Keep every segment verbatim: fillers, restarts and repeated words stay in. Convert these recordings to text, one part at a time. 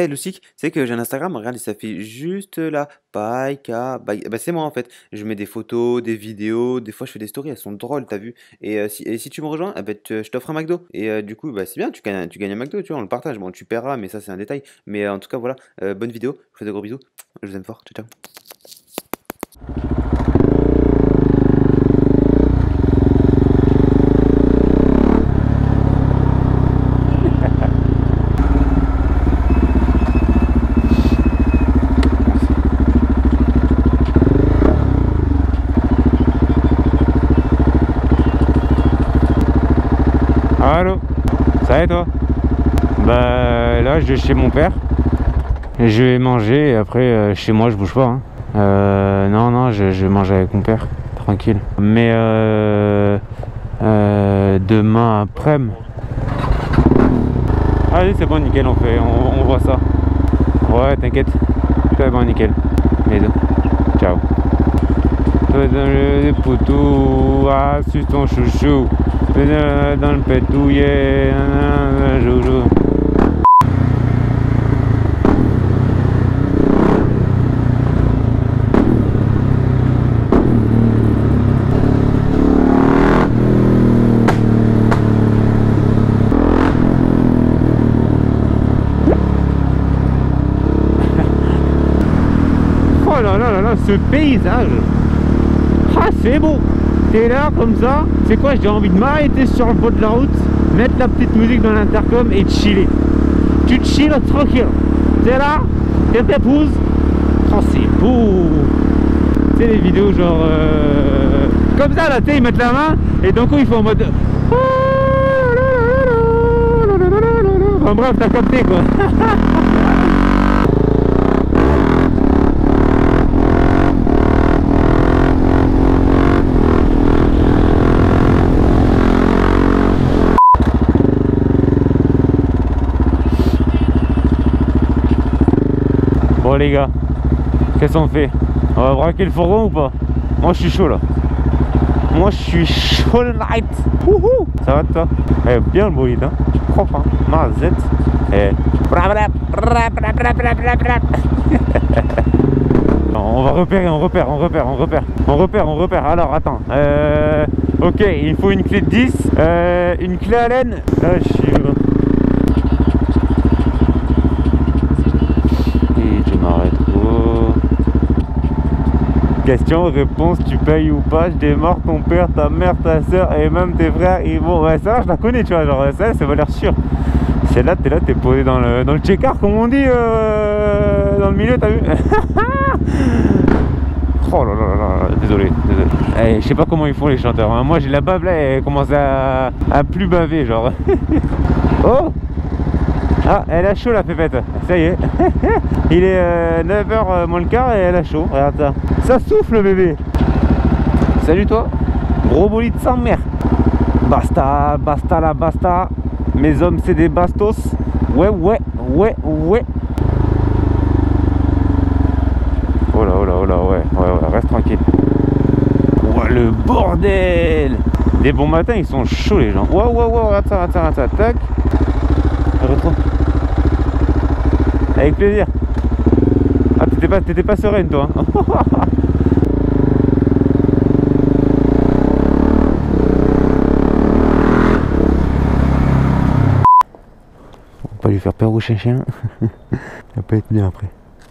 Eh, Lucic, c'est que j'ai un Instagram, regarde, il s'affiche juste là. Paika, bah, bah, c'est moi en fait. Je mets des photos, des vidéos, des fois je fais des stories, elles sont drôles, t'as vu. Et, euh, si, et si tu me rejoins, eh ben, te- je t'offre un McDo. Et euh, du coup, bah, c'est bien, tu gagnes, tu gagnes un McDo, tu vois, on le partage. Bon, tu paieras, mais ça c'est un détail. Mais euh, en tout cas, voilà, euh, bonne vidéo, je vous fais de gros bisous. Je vous aime fort, ciao, ciao. Allô, ça va et toi? Bah là je vais chez mon père. Je vais manger et après euh, chez moi je bouge pas hein. euh, Non non je, je vais manger avec mon père, tranquille. Mais euh, euh, demain après-midi. Allez c'est bon nickel, on fait, on, on voit ça. Ouais t'inquiète, c'est bon nickel. Bisous, ciao. Toi dans le poteau, ah suce ton chouchou. Dans le pétouillé, joujou. Oh là là là là, ce paysage. Ah c'est beau. T'es là comme ça, c'est quoi, j'ai envie de m'arrêter sur le bord de la route, mettre la petite musique dans l'intercom et chiller. Tu te chilles tranquille. T'es là, t'es t'épouses. Oh c'est beau. Tu sais les vidéos genre euh, comme ça là, tu sais ils mettent la main et d'un coup ils font en mode enfin bref t'as capté quoi. Bon les gars, qu'est-ce qu'on fait? On va braquer le fourgon ou pas? Moi je suis chaud là. Moi je suis chaud light. Wouhou. Ça va toi? Eh bien le bolide hein. Propre hein. Mazette. Eh. On va repérer, on repère, on repère, on repère. On repère, on repère. Alors attends. Euh... Ok, il faut une clé de dix. Euh... Une clé à laine. Là je suis... Question, réponse, tu payes ou pas, je démarre ton père, ta mère, ta soeur et même tes frères. Et bon, ouais, ça, je la connais, tu vois, genre, ça, c'est valeur sûre. C'est là, t'es là, t'es posé dans le, dans le check-art, comme on dit, euh, dans le milieu, t'as vu? Oh là là là là, désolé, désolé. Eh, je sais pas comment ils font les chanteurs, hein. Moi, j'ai la bave là, elle commence à, à plus baver, genre. Oh! Ah, elle a chaud la pépette, ça y est. Il est euh, neuf heures moins le quart et elle a chaud, regarde ça. Ça souffle bébé. Salut toi. Gros bolide sans mère. Basta, basta la basta. Mes hommes c'est des bastos. Ouais, ouais, ouais, ouais. Oh là, oh là, oh là, ouais, ouais, ouais, reste tranquille. Oh le bordel. Des bons matins, ils sont chauds les gens. Ouais, ouais, ouais, regarde ça, regarde ça, regarde ça, tac. Retrouve. Avec plaisir. Ah, t'étais pas, t'étais pas sereine toi. Hein. On va pas lui faire peur au chien-chien. Il va pas être bien après.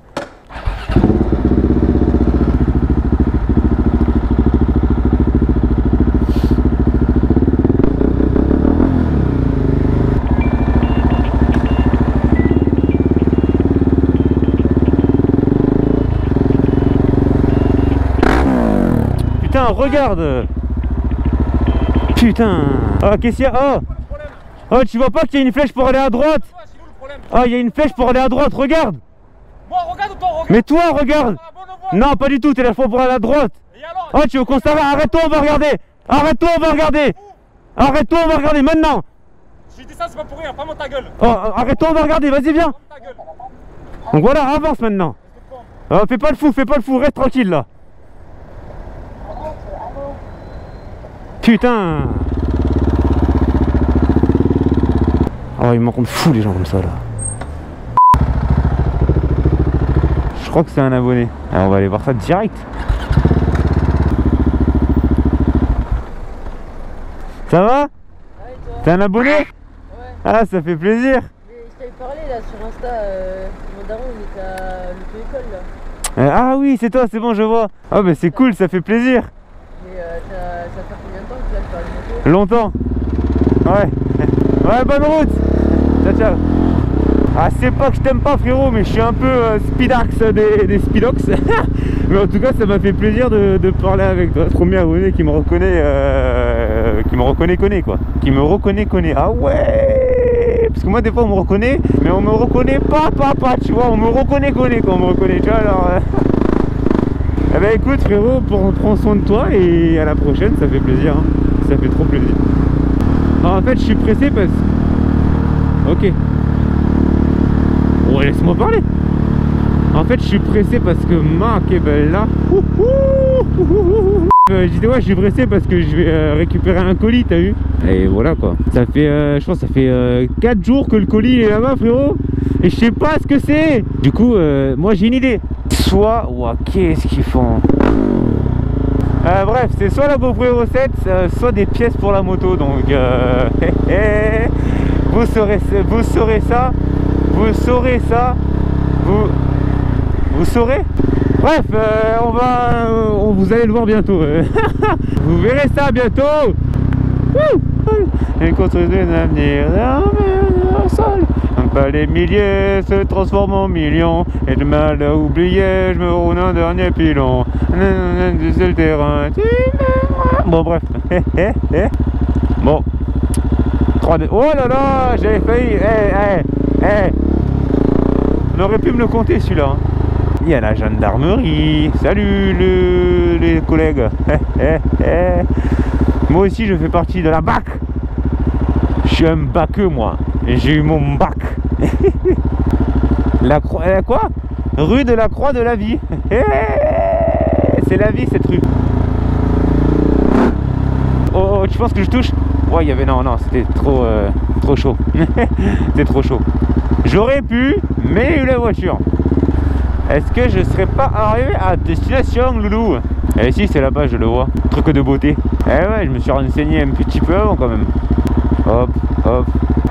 Putain, regarde. Putain. Ah, qu'est-ce qu'il y a? Oh, oh, tu vois pas qu'il y a une flèche pour aller à droite? Ah, il y a une flèche pour aller à droite, regarde. Moi, regarde ou toi, regarde. Mais toi, regarde. Non, pas du tout, t'es là pour aller à droite. Oh, tu veux qu'on s'arrête? Arrête-toi, on va regarder. Arrête-toi, on va regarder. Arrête-toi, on va regarder maintenant. Je dis ça, c'est pas pour rien, ferme ta gueule. Oh, arrête-toi, on va regarder, vas-y, viens. Donc voilà, avance maintenant. Oh, fais pas le fou, fais pas le fou, reste tranquille là. Putain. Oh, ils m'en rendent fou les gens comme ça là. crois que c'est un abonné. Alors on va aller voir ça direct. Ça va? Ouais, toi? T'es un abonné? Ouais. Ah, ça fait plaisir. Mais je t'avais parlé là sur Insta, euh, mon daron il était à l'auto-école là. Euh, ah oui, c'est toi, c'est bon, je vois. Ah bah c'est cool, ça fait plaisir. Mais euh, ça, ça fait combien de temps que là tu parles de moto? Longtemps. Ouais. Ouais, bonne route. Ciao, ciao. Ah, c'est pas que je t'aime pas, frérot, mais je suis un peu euh, speedax des, des speedox. Mais en tout cas, ça m'a fait plaisir de, de parler avec toi. Premier abonné qui me reconnaît, euh, qui me reconnaît, connaît quoi. Qui me reconnaît, connaît. Ah ouais. Parce que moi, des fois, on me reconnaît, mais on me reconnaît pas, pas, pas, tu vois. On me reconnaît, connaît quand on me reconnaît, tu vois. Alors, euh... eh ben, écoute, frérot, prends soin de toi et à la prochaine. Ça fait plaisir, hein. Ça fait trop plaisir. Alors, en fait, je suis pressé parce que... Ok. Ouais, laisse-moi parler. En fait, je suis pressé parce que Marc est belle là. Euh, je dis ouais, je suis pressé parce que je vais euh, récupérer un colis, t'as vu? Et voilà quoi. Ça fait, euh, je pense, que ça fait euh, quatre jours que le colis est là-bas, frérot. Et je sais pas ce que c'est. Du coup, euh, moi j'ai une idée. Soit, ouah, qu'est-ce qu'ils font? Euh, bref, c'est soit la GoPro Hero sept, euh, soit des pièces pour la moto. Donc, euh, vous saurez, vous saurez ça. Vous saurez ça, vous, vous saurez. Bref, euh, on va, euh, on, vous allez le voir bientôt. Euh. Vous verrez ça bientôt. Et construire un avenir au sol. Pas les milliers se transforment en millions. Et de mal à oublier, je me roule un dernier pilon. C'est le terrain. Bon bref. Bon. trois D. Oh là là, j'avais failli. Hey, hey, hey. On aurait pu me le compter celui-là. Hein. Il y a la gendarmerie. Salut le, les collègues. Moi aussi je fais partie de la B A C. Je suis un baqueux moi. Et j'ai eu mon bac. La croix. La quoi? Rue de la Croix de la Vie. C'est la vie cette rue. Oh, oh, tu penses que je touche? Ouais, il y avait. Non, non, c'était trop, euh, trop chaud. C'était trop chaud. J'aurais pu, mais il y a eu la voiture. Est-ce que je serais pas arrivé à destination, loulou? Eh si, c'est là-bas, je le vois. Truc de beauté. Eh ouais, je me suis renseigné un petit peu avant quand même. Hop, hop.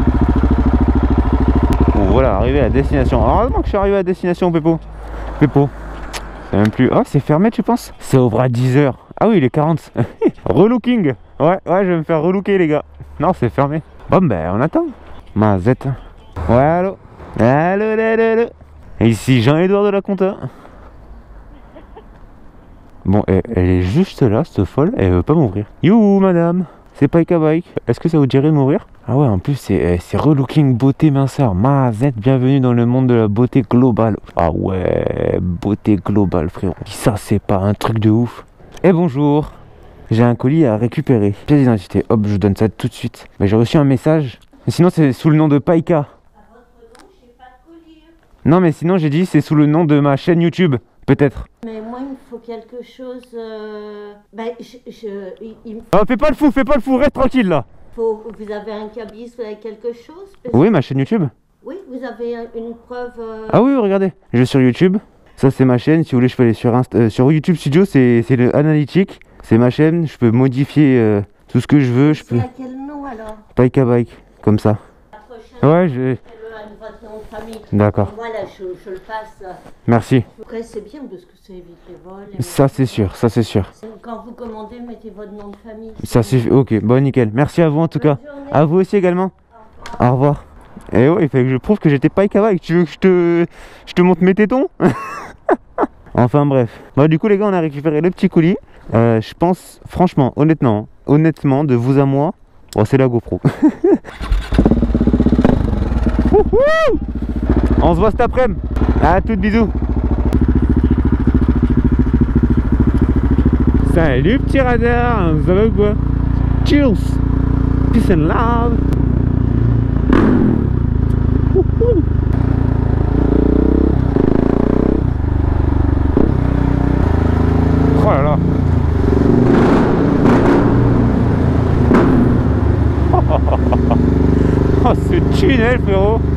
Bon, voilà, arrivé à destination. Heureusement que je suis arrivé à destination, Pépо. Pépo. C'est même plus... Oh, c'est fermé, tu penses? C'est ouvert à dix heures. Ah oui, il est quarante. Relooking. Ouais, ouais, je vais me faire relooker, les gars. Non, c'est fermé. Bon, ben, on attend. Mazette. Ouais, allô. Allô, allô, allô. Et ici Jean-Édouard de la Compta. Bon, elle, elle est juste là, cette folle, elle veut pas m'ouvrir. You, madame. C'est Paika Bike. Est-ce que ça vous dirait de m'ouvrir? Ah ouais, en plus, c'est relooking beauté minceur. Mazette, bienvenue dans le monde de la beauté globale. Ah ouais, beauté globale, frérot. Ça, c'est pas un truc de ouf. Eh bonjour. J'ai un colis à récupérer. Pièce d'identité. Hop, je vous donne ça tout de suite. Mais j'ai reçu un message. Mais sinon, c'est sous le nom de Paika. Non, mais sinon, j'ai dit c'est sous le nom de ma chaîne YouTube, peut-être. Mais moi, il me faut quelque chose. Euh... Bah, je. je il, il me Oh, fais pas le fou, fais pas le fou, reste tranquille là. faut. Vous avez un cabis, vous avez quelque chose? Parce... Oui, ma chaîne YouTube. Oui, vous avez une preuve. Euh... Ah oui, regardez. Je vais sur YouTube. Ça, c'est ma chaîne. Si vous voulez, je peux aller sur, Inst euh, sur YouTube Studio, c'est le analytique. C'est ma chaîne. Je peux modifier euh, tout ce que je veux. Je peux. C'est à quel nom alors? Paika Bike, comme ça. La prochaine. Ouais, je. Votre nom de famille. D'accord. Moi là, je, je le passe. Merci. Après, c'est bien parce que ça évite les vols. Et ça, c'est sûr. Ça, c'est sûr. quand vous commandez, mettez votre nom de famille. Ça, c'est. Ok, bon, nickel. Merci à vous en tout cas. À vous aussi également. Au revoir. Et ouais, il fallait que je prouve que j'étais Paika Bike. Tu veux que je te, je te montre mes tétons? Enfin bref. Bon, du coup, les gars, on a récupéré le petit colis. Euh, je pense, franchement, honnêtement, honnêtement, de vous à moi, oh, c'est la GoPro. On se voit cet après-midi. À toutes, bisous. Salut petit radar, ça va ou quoi? Cheers. Peace and love. Oh là là. Oh ce tunnel, frérot.